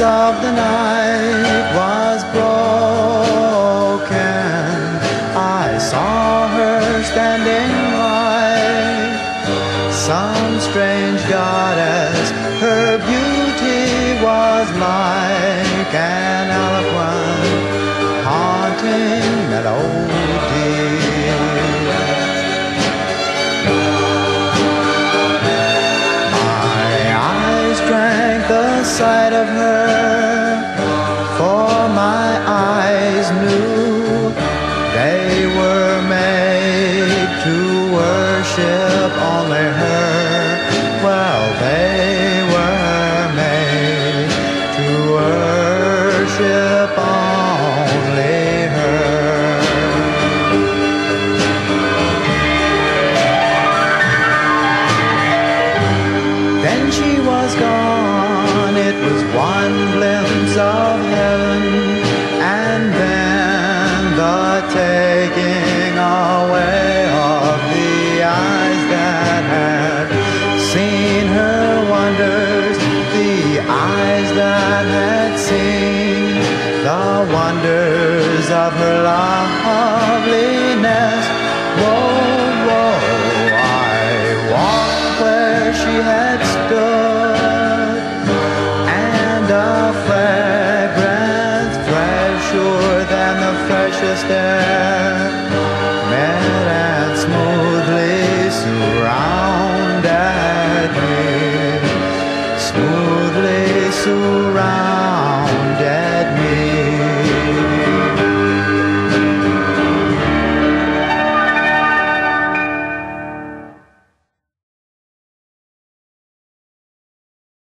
of the night was broken. I saw her standing white, some strange goddess. Her beauty was like an eloquent, haunting melody. My eyes drank the sight of her, for my eyes knew they were made to worship only her. Well, they were made to worship only her. Then she was gone, it was one glimpse of heaven, and then the taking away of the eyes that had seen her wonders, the eyes that had seen the wonders of her loveliness. Whoa, whoa, I walked where she had stood, and a fragrance fresher than the freshest air met and smoothly surrounded me, smoothly surrounded